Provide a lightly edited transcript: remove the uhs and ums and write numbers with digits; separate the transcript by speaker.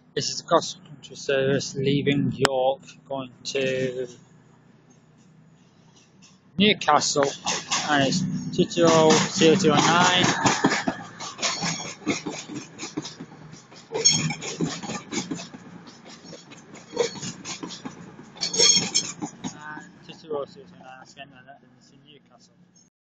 Speaker 1: This is the cross country service leaving York, going to Newcastle, and it's 22009. And 22009 again,